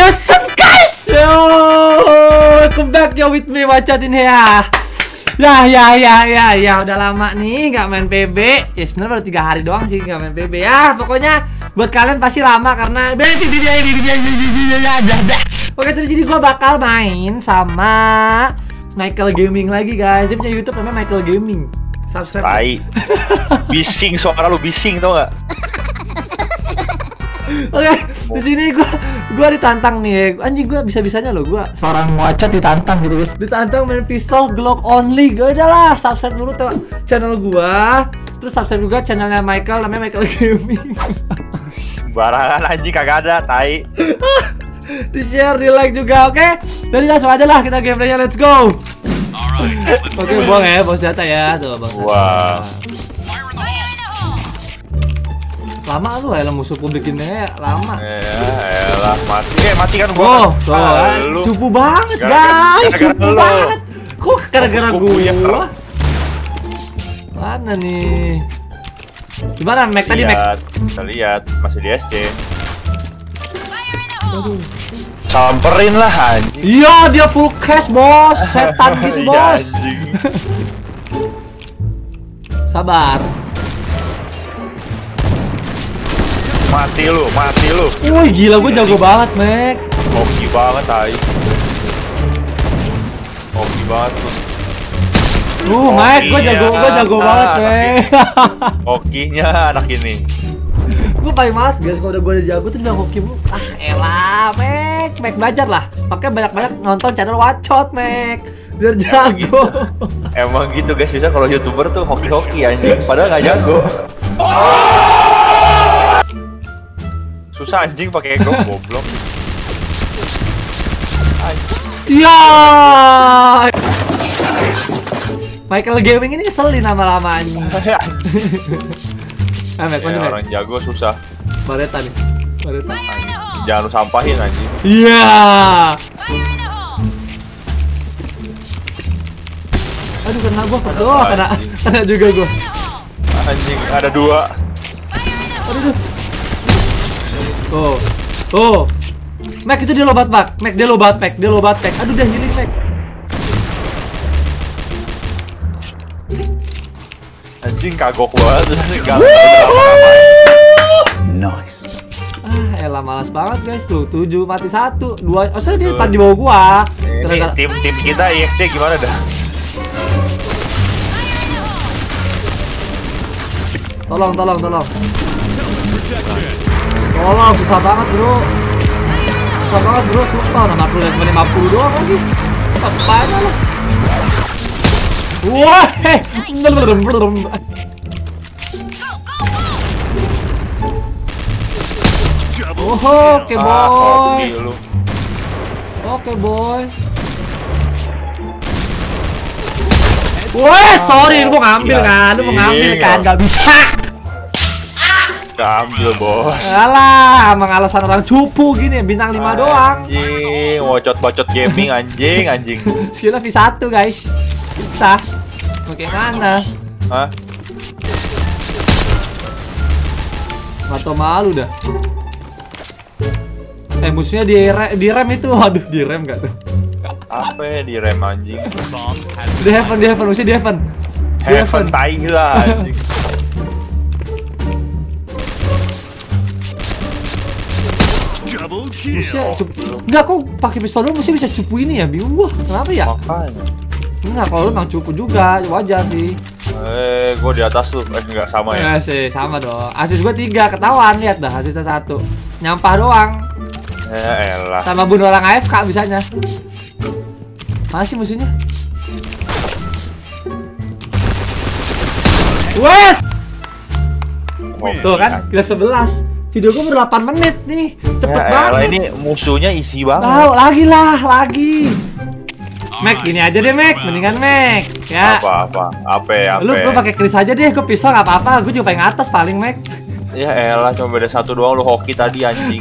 What's up guys? Yo, welcome back yo with me Wacot ini ya. Ya, udah lama nih nggak main PB. Ya sebenarnya baru 3 hari doang sih nggak main PB ya. Pokoknya buat kalian pasti lama karena oke, terus sini gua bakal main sama Michael Gaming lagi guys. Dia punya YouTube namanya Michael Gaming. Subscribe. Tai. Bising, suara lu bising tau gak? Oke, di sini gua ditantang nih. Anjing, gua bisa-bisanya loh gua seorang Wacot ditantang gitu, guys. Ditantang main pistol Glock only. Gak udahlah, subscribe dulu tuh channel gua. Terus subscribe juga channelnya Michael, namanya Michael Gaming. Sembarangan anjing, kagak ada, tai. Di-share, di-like juga, oke? Jadi langsung aja lah kita gameplaynya, let's go. Oke, buang ya, bos data ya. Tuh, bos. Wah. Lama lu ya musuh publik ini lama. Elah, mati kan gua. Oh, tuh, cupu banget guys, cupu banget. Kok gara-gara gua? Mana nih? Gimana Mac tadi Mac? Kita lihat, masih di SC. Aduh. Samperin lah anjing. Iya, dia full cash, bos. Setan gitu, bos. Sabar. Mati lu. Wih, gila, gue jago banget, Mac. Hoki banget, tai. Hoki banget lu. Mac, gue jago banget, Mac. Hokinya anak ini. Gue paling males, guys, kalau udah gue jago tuh bilang hoki mulu. Ah, elah, Mac belajar lah. Makanya banyak-banyak nonton channel Wacot, Mac. Biar jago. Emang gitu, guys, bisa kalau YouTuber tuh hoki-hoki anjing, padahal nggak jago. Susah anjing pakai goblok. Iya. Michael Gaming ini ngeselin lama-lama anjing. Orang jago susah. Bareta nih. Bareta. Jangan lu sampahin anjing. Iya. Aduh, kena gua. Kena juga gua. Anjing, ada 2. Aduh. Oh. Mac itu dia lobat, Mac. Dia lobat pack. Aduh, dia healing, Mac. Anjing kagok banget. Nice. Elah, malas banget guys tuh. 7 mati 1, 2. Oh, saya di depan di bawah gua. Ini tim kita EXC gimana dah? Tolong. Tolong, susah banget bro. Sumpah. 50 doang lagi. Apaan lah. Wah, Oke boy. Wah, sorry, lu mau ngambil kan? Gak bisa. Ambil bos. Alah, emang alasan orang cupu gini, bintang 5 doang. Anjing, Wacot gaming anjing. Skillnya V1 guys. Bisa. Pakai mana? Hah? Atau malu dah. Musuhnya di rem itu. Aduh, di rem gak tuh? Apa ya di rem anjing? Di heaven, musuhnya di heaven. Heaven tai lah anjing. Enggak, kok pakai pistol dulu mesti bisa cupu ini ya? Bingung gua. Kenapa ya? Makanya. Enggak, kalau lu emang cupu juga, wajar sih. Gua di atas lu. Enggak sama ya? Ya sih, sama dong. Asis gua 3, ketahuan, lihat dah asisnya 1. Nyampah doang. Ya elah. Sama bunuh orang AFK bisanya. Mana sih musuhnya? Wes! Tuh kan, kita 11. Video gue baru 8 menit nih. Cepet banget. Ini musuhnya isi banget. Lagi. Mac, gini aja deh, Mac. Mendingan Mac. Ya. Apa? Lu pakai kris aja deh. Gue pisau nggak apa-apa. Gue juga paling atas paling, Mac. Ya elah, cuma beda 1 doang lu hoki tadi anjing.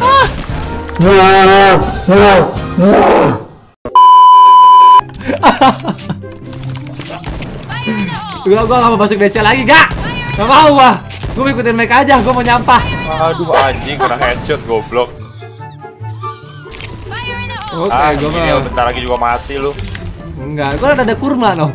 Gua nggak mau masuk DC lagi, gak mau gua. Gue ikutin mereka aja, gue mau nyampah. Aduh anjing, kena headshot goblok. Oke, gua gini mah. bentar lagi juga mati lu. Enggak, gua ada kurma no.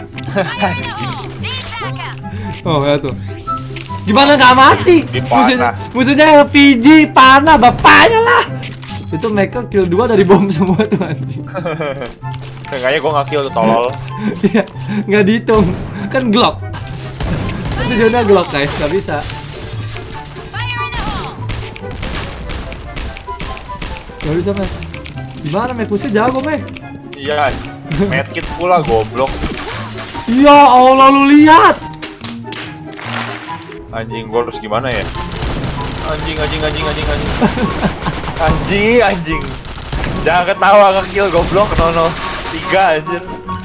Oh ya tuh. Gimana nggak mati? Musuhnya LPG panah bapaknya lah. Itu mereka kill 2 dari bom semua tuh anjing. Seenggaknya gua nggak kill tuh tolol. Iya, nggak dihitung. Kan Glock. Itu zona Glock guys, nggak bisa. Nggak bisa Mek. Gimana Mek? Musuhnya jago Mek. Iya, medkit pula goblok. Ya Allah lu lihat. Anjing, gua harus gimana ya? Anjing. Anjing. Jangan ketawa nge-kill goblok 003 anjir.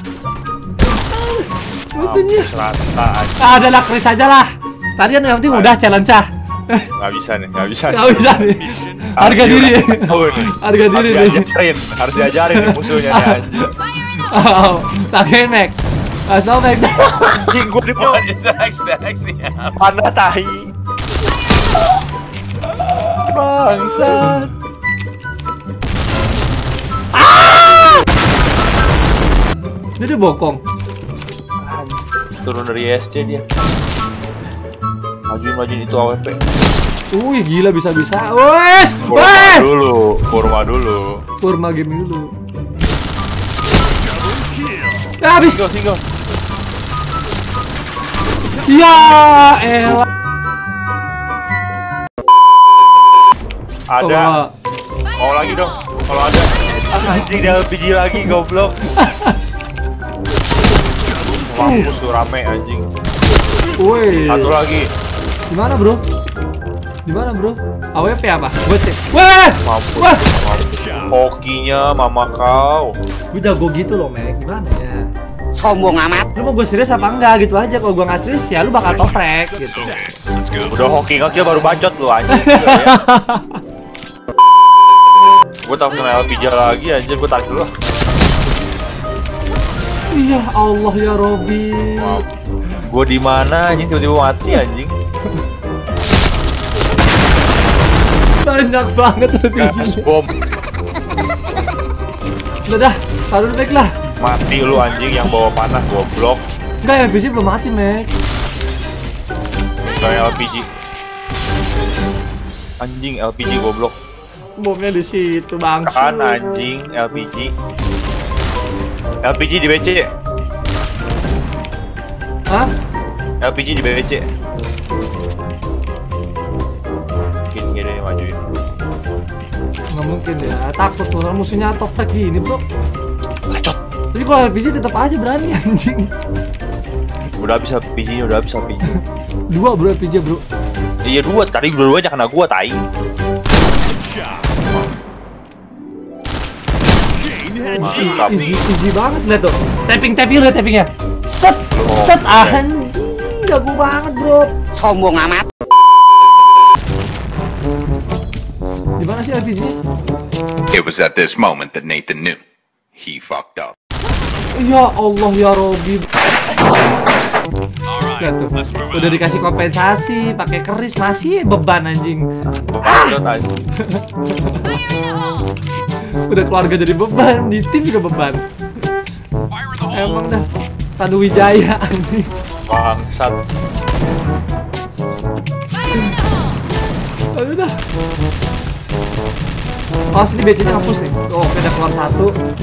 Musuhnya. Rata anjing. Ada lah Chris aja lah. Tadi kan yang penting udah challenge ah. Nggak bisa nih. Nggak bisa nih. Harga diri. Harga diri nih. Harus diajarin nih musuhnya nih anjing. Oh, takin Mek. Asal Mek. Anjing gua di bawah panah tahi. Bangsat. Dia bokong. Turun dari SC dia. Majuin itu AWP. Wih gila bisa-bisa. Wes, Kurma dulu. Kurma game dulu. Ya habis. Single. Ya elah. Ada. Mau lagi dong. Kalau ada. Anjing dia LPG lagi goblok. Mampus tuh rame anjing. Woi. Satu lagi. Gimana bro? AWP apa? Gue cek. Wah. Mampus. Hokinya mama kau. Gue jago gitu loh Mek. Gimana ya? Sombong amat. Lu mau gue serius apa enggak gitu aja. Kalau gue nggak serius ya lu bakal toprek gitu. Udah hoki nge-kill baru bacot lu anjing. Gue tak kena LPG lagi anjir, gue tarik dulu. Iya Allah ya Robi. Gue di mana anjing tiba-tiba mati anjing. Banyak banget Gas LPG. bom. Udah dah, taruh Mek lah. Mati lu anjing yang bawa panah goblok. Enggak, LPG belum mati Mek. Kayak LPG. Anjing LPG goblok. Bomnya di situ bang. Kan anjing LPG. LPG di BC. Hah? LPG di BC. Gini majuin. Nggak mungkin ya, takut tuh musuhnya top frag gini bro. Bacot. Tapi kalau LPG tetap aja berani anjing. Udah habis LPG, udah habis LPG. 2 bro LPG bro. Iya 2, tadi dua-duanya kena gua tai. Mantap. Easy banget lihat tuh. Tapping lihat tappingnya. Set anjing, jago banget bro. Sombong amat. Di mana sih LPG-nya? It was at this moment that Nathan knew he fucked up. Ya Allah ya Robi. Lihat tuh. Udah dikasih kompensasi, pakai keris masih beban anjing. Bacot anjing. Udah keluarga jadi beban, di tim juga beban. Emang dah Tanu Wijaya anjing. Bangsat. Aduh dah. Pas ini BC-nya hapus nih. Oh, oke udah keluar 1.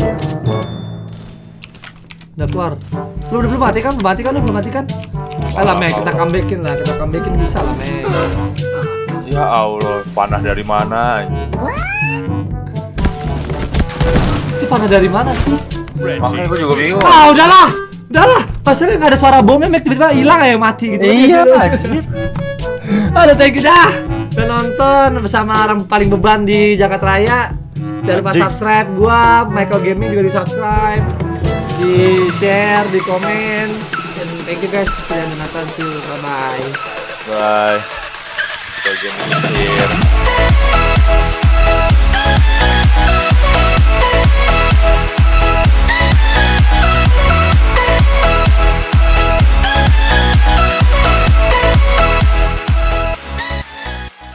Udah keluar. Lu udah belum mati kan? Belum mati kan? Alah Mek, kita comebackin lah. Kita comebackin bisa lah Mek. Ya Allah, panah dari mana anjing? Itu panah dari mana sih? Makanya gue juga bingung. Ah, udahlah. Pasnya nggak ada suara bomnya, Mek tiba-tiba hilang ya mati gitu. Iya, anjir. Aduh, thank you dah. Udah nonton bersama orang paling beban di Jagat Raya. Jangan lupa subscribe gua, Michael Gaming juga di subscribe, di share, di komen. And thank you guys sudah menonton. See you, bye bye. Bye. Kita game